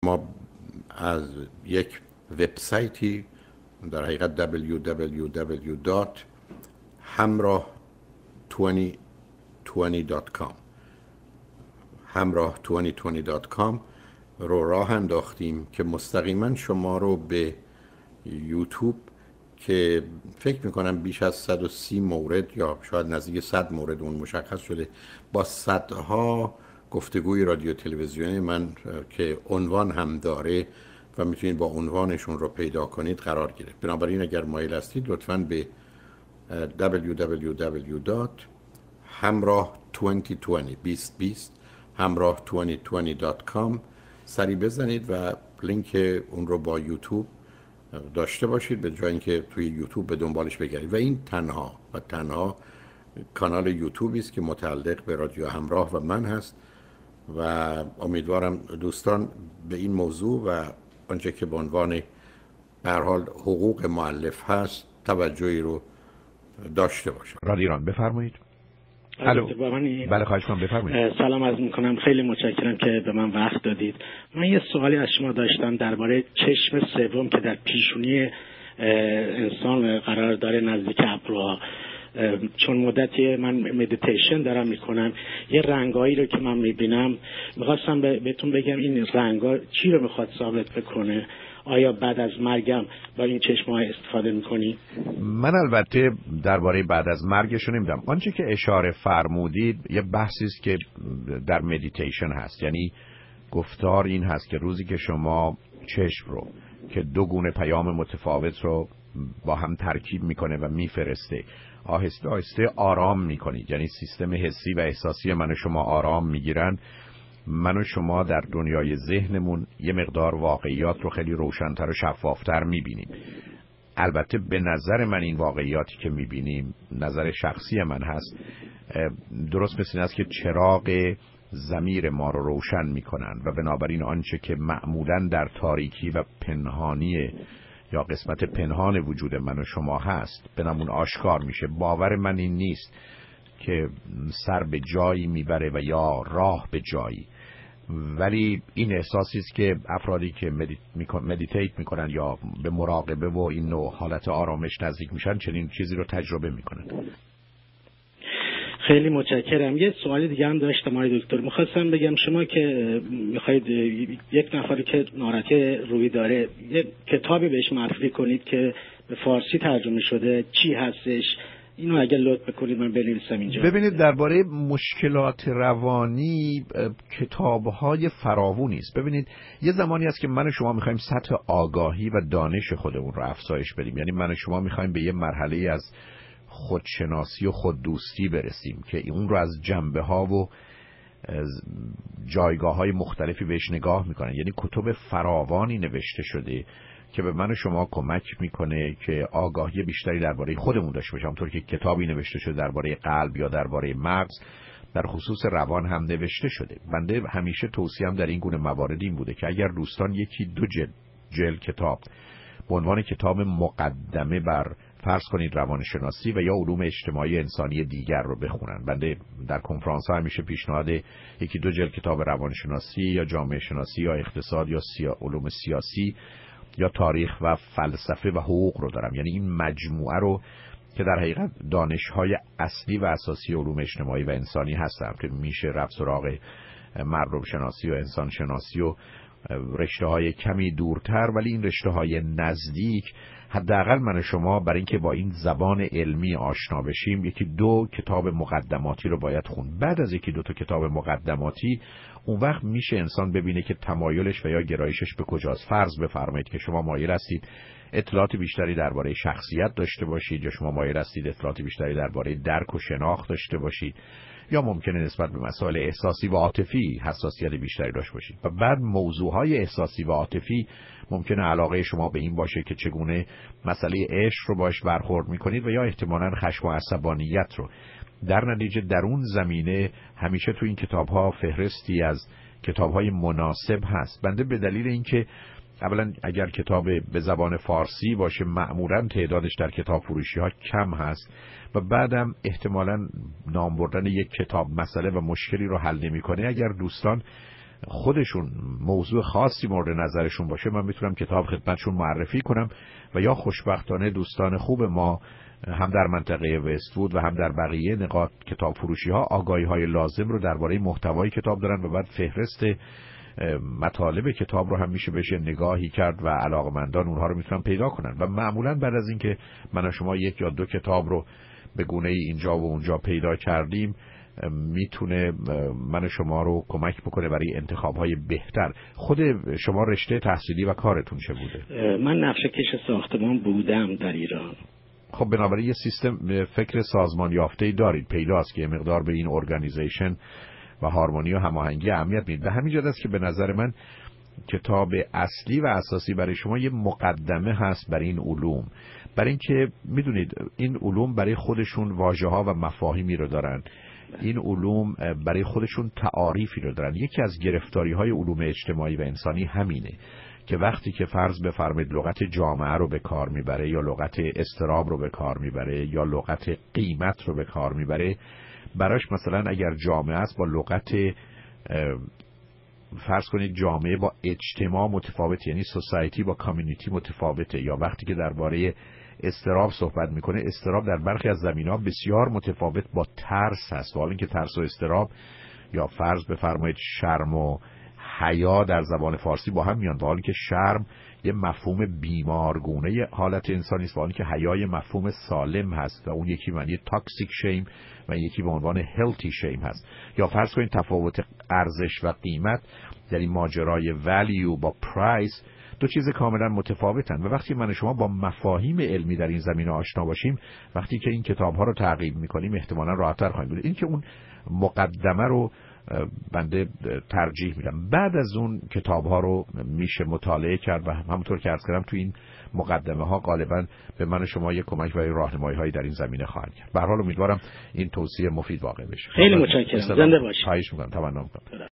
ما از یک وبسایتی در حقیقت www.hamrah2020.com hamrah2020.com رو راه انداختیم که مستقیما شما رو به یوتیوب که فکر میکنم بیش از 130 مورد یا شاید نزدیک 100 مورد اون مشخص شده با صدها گفتگوی رادیو تلویزیونی من که عنوان هم داره و میتونید با عنوانشون رو پیدا کنید قرار گرفت. بنابراین اگر مایل هستید لطفاً به www.hamrah2020 hamrah2020.com سری بزنید و لینک اون رو با یوتیوب داشته باشید به جای اینکه توی یوتیوب به دنبالش بگردید. و این تنها کانال یوتیوبی است که متعلق به رادیو همراه و من هست و امیدوارم دوستان به این موضوع و آنچه که به عنوان به هر حال حقوق مؤلف هست توجهی رو داشته باشید. رادیو ایران بفرمایید. الو. بله خواهش می‌کنم بفرمایید. سلام عرض می‌کنم، خیلی متشکرم که به من وقت دادید. من یه سوالی از شما داشتم درباره چشم سوم که در پیشونی انسان قرار داره نزدیک ابروها. چون مدتی من مدیتیشن دارم میکنم، یه رنگایی رو که من میبینم میخواستم بهتون بگم این رنگا چی رو میخواد ثابت بکنه. آیا بعد از مرگم با این چشم‌ها استفاده میکنی؟ من البته درباره بعد از مرگش نمیدونم. آنچه که اشاره فرمودید یه بحثی است که در مدیتیشن هست، یعنی گفتار این هست که روزی که شما چشم رو که دو گونه پیام متفاوت رو با هم ترکیب میکنه و میفرسته آهسته آهسته آرام میکنید، یعنی سیستم حسی و احساسی من و شما آرام میگیرن، من و شما در دنیای ذهنمون یه مقدار واقعیات رو خیلی روشن‌تر و شفافتر میبینیم. البته به نظر من این واقعیاتی که میبینیم، نظر شخصی من هست، درست مثل این است که چراغ ضمیر ما رو روشن میکنن و بنابراین آنچه که معمولاً در تاریکی و پنهانی یا قسمت پنهان وجود من و شما هست به نمون آشکار میشه. باور من این نیست که سر به جایی میبره و یا راه به جایی، ولی این احساسی است که افرادی که مدیتیت میکنن یا به مراقبه و این نوع حالت آرامش نزدیک میشن چنین چیزی رو تجربه میکنن. خیلی متشکرم. یه سوال دیگه هم داشتم آقای دکتر، میخواستم بگم شما که میخواید یک نفری که ناراحتی روحی داره یه کتابی بهش معرفی کنید که به فارسی ترجمه شده، چی هستش؟ اینو اگه لطف بکنید من بنویسم اینجا. ببینید درباره مشکلات روانی کتاب‌های فراوانی است. ببینید یه زمانی است که من و شما می‌خوایم سطح آگاهی و دانش خودمون رو افزایش بدیم، یعنی من و شما می‌خوایم به یه مرحله از خودشناسی و خوددوستی برسیم که اون رو از جنبه‌ها و جایگاه‌های مختلفی بهش نگاه می‌کنن. یعنی کتب فراوانی نوشته شده که به من و شما کمک میکنه که آگاهی بیشتری درباره خودمون داشته باشیم. همونطور که کتابی نوشته شده درباره قلب یا درباره مغز، در خصوص روان هم نوشته شده. بنده همیشه توصیه‌ام در این گونه موارد این بوده که اگر دوستان یکی دو جلد کتاب به عنوان کتاب مقدمه بر فرض کنید روانشناسی و یا علوم اجتماعی انسانی دیگر رو بخونن. بنده در کنفرانس ها همیشه پیشنهاد یکی دو جلد کتاب روانشناسی یا جامعه شناسی یا اقتصاد یا علوم سیاسی یا تاریخ و فلسفه و حقوق رو دارم. یعنی این مجموعه رو که در حقیقت دانش‌های اصلی و اساسی علوم اجتماعی و انسانی هستم که میشه رفت سراغ مردم شناسی و انسان شناسی و رشته‌های کمی دورتر، ولی این رشته‌های نزدیک حداقل من و شما برای اینکه با این زبان علمی آشنا بشیم یکی دو کتاب مقدماتی رو باید خوند. بعد از یکی دو تا کتاب مقدماتی اون وقت میشه انسان ببینه که تمایلش و یا گرایشش به کجاست. فرض بفرمایید که شما مایل هستید اطلاعات بیشتری درباره شخصیت داشته باشید، یا شما مایل هستید اطلاعات بیشتری درباره درک و شناخت داشته باشید، یا ممکنه نسبت به مسائل احساسی و عاطفی حساسیت بیشتری داشته باشید. و بعد موضوعهای احساسی و عاطفی ممکنه علاقه شما به این باشه که چگونه مسئله عشق رو باش برخورد میکنید و یا احتمالاً خشم و عصبانیت رو. در نتیجه در اون زمینه همیشه تو این کتاب‌ها فهرستی از کتاب‌های مناسب هست. بنده به دلیل اینکه اولا اگر کتاب به زبان فارسی باشه معمولاً تعدادش در کتاب فروشی ها کم هست و بعدم احتمالاً نام بردن یک کتاب مسئله و مشکلی رو حل نمی‌کنه. اگر دوستان خودشون موضوع خاصی مورد نظرشون باشه، من میتونم کتاب خدمتشون معرفی کنم و یا خوشبختانه دوستان خوب ما هم در منطقه وست‌وود و هم در بقیه نقاط کتاب فروشی ها آگاهی های لازم رو درباره محتوای کتاب دارن و بعد فهرست مطالب کتاب رو هم میشه بهش نگاهی کرد و علاقمندان اونها رو میتونن پیدا کنن. و معمولا بعد از اینکه من و شما یک یا دو کتاب رو به گونه اینجا و اونجا پیدا کردیم، میتونه من و شما رو کمک بکنه برای انتخاب‌های بهتر. خود شما رشته تحصیلی و کارتون چه بوده؟ من نقشه‌کش ساختمان بودم در ایران. خب بنابراین یه سیستم فکر سازمان یافته‌ای دارید، پیداست که یه مقدار به این ارگانیزیشن و هارمونی و هماهنگی اهمیت میدید. به همین جهت است که به نظر من کتاب اصلی و اساسی برای شما یه مقدمه هست برای این علوم، برای اینکه میدونید این علوم برای خودشون واژه‌ها و مفاهیمی رو دارن، این علوم برای خودشون تعاریفی رو دارن. یکی از گرفتاری‌های علوم اجتماعی و انسانی همینه که وقتی که فرض بفرمایید لغت جامعه رو به کار میبره یا لغت اضطراب رو به کار میبره یا لغت قیمت رو به کار میبره، براش مثلا اگر جامعه است با لغت فرض کنید جامعه با اجتماع متفاوته، یعنی سوسایتی با کامیونیتی متفاوته. یا وقتی که درباره اضطراب صحبت میکنه، اضطراب در برخی از زمینه‌ها بسیار متفاوت با ترس هست. حالا اینکه ترس و اضطراب یا فرض بفرمایید شرم و حیا در زبان فارسی با هم میان، حالی که شرم یه مفهوم بیمارگونه حالت انسانی است، حالی که حیا یه مفهوم سالم هست و اون یکی معنی تاکسیک شیم و یکی به عنوان هلتی شیم هست. یا فرض کنید تفاوت ارزش و قیمت، یعنی ماجرای ولیو با پرایس، دو چیز کاملا متفاوتن. و وقتی من و شما با مفاهیم علمی در این زمینه آشنا باشیم، وقتی که این کتاب‌ها رو تعقیب می‌کنیم احتمالاً راحت‌تر خواهیم بود. این که اون مقدمه رو بنده ترجیح میدم. بعد از اون کتاب‌ها رو میشه مطالعه کرد و همونطور که عرض کردم تو این مقدمه‌ها غالباً به من و شما یک کمک برای راهنمایی‌هایی در این زمینه خواهند کرد. به هر حال امیدوارم این توصیه مفید واقع بشه. خیلی متشکرم. زنده باشید. خواهش می‌کنم. تمنا می‌کنم.